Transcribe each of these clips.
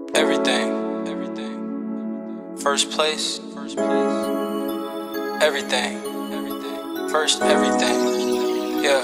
Everything. First place. Everything. First everything. Yeah.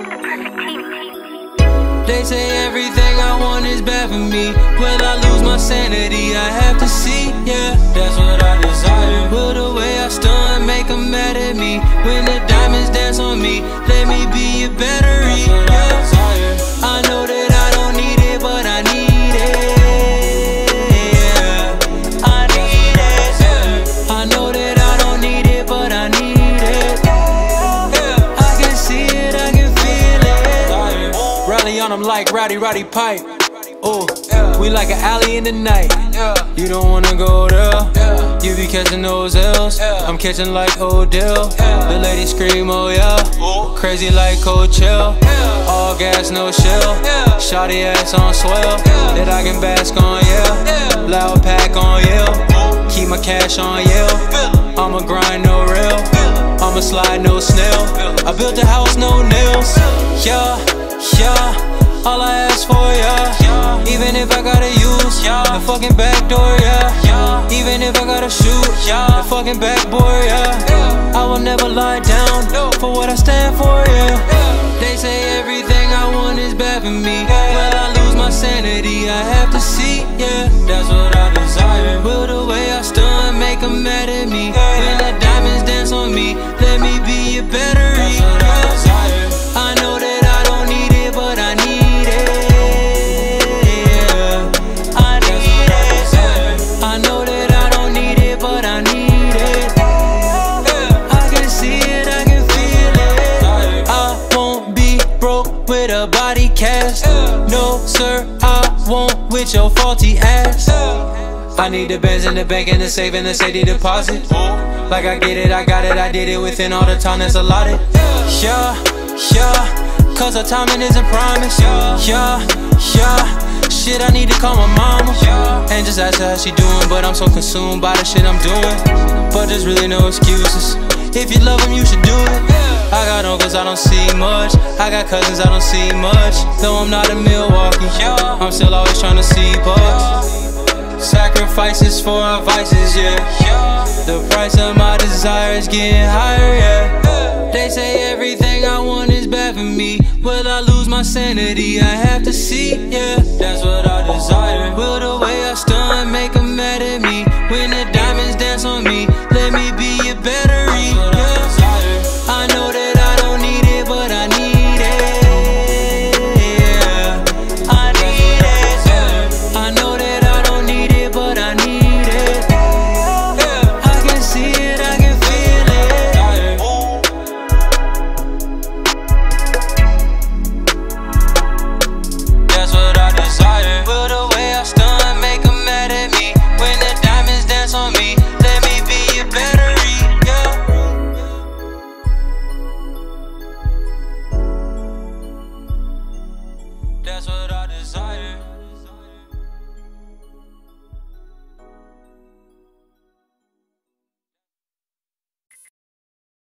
They say everything I want is bad for me. Will I lose my sanity? I have to see, yeah. That's what I desire. Will the way I stun make them mad at me? When the diamonds dance on me, let me be a battery, yeah. I know that I don't need it, but I need it, yeah. I need it, yeah. I know that I don't need it, but I need it, yeah. I can see it, I can feel it. Rally on them like Roddy Pipe. Ooh, we like an alley in the night. You don't wanna go there. You be catching those L's. I'm catching like Odell. The ladies scream, oh yeah. Crazy like Coachella. All gas, no shell. Shawty ass on swell. That I can bask on, yeah. Loud pack on, yeah. Keep my cash on, yeah. I'ma grind, no rail. I'ma slide, no snail. I built a house, no nails. Yeah, yeah. All I ask for, yeah. Even if I gotta use the fucking back door, yeah. Even if I gotta shoot the fucking backboard, yeah. I will never lie down for what I stand for, yeah. They say everything I want is bad for me. Will I lose my sanity? I have to see, yeah. That's what I desire. Will the way I stun make them mad at me? When the diamonds dance on me, let me be a battery, yeah. I know that I don't need it, but I need it, yeah. I need it, yeah. I know that I don't need it, but I need it, yeah. I can see it, I can feel it. I won't be broke with a body cast. No sir, I won't with your faulty ass. I need the bands in the bank and the safe and the safety deposit. Like I get it, I got it, I did it within all the time that's allotted. Yeah, yeah, cause the timing isn't promised. Yeah, yeah, shit, I need to call my mama and just ask her how she doing. But I'm so consumed by the shit I'm doing. But there's really no excuses. If you love them, you should do it. I got uncles, I don't see much. I got cousins, I don't see much. Though I'm not in Milwaukee, I'm still always trying to see bucks. Sacrifices for our vices, yeah. The price of my desire is getting higher, yeah. They say everything I want is bad for me. Will I lose my sanity? I have to see, yeah. That's what I desire. Will the way I stun make them mad at me? When the diamonds dance on me, let me be a battery, yeah. I know that I don't need it, but I need it, yeah. I need it, yeah. I know that I don't need it, but I need it, yeah. I can see it, I can feel it. That's what I desire. Will the way I stun make them mad at me? When the diamonds dance on me, let me be a battery, yeah. That's what I desire.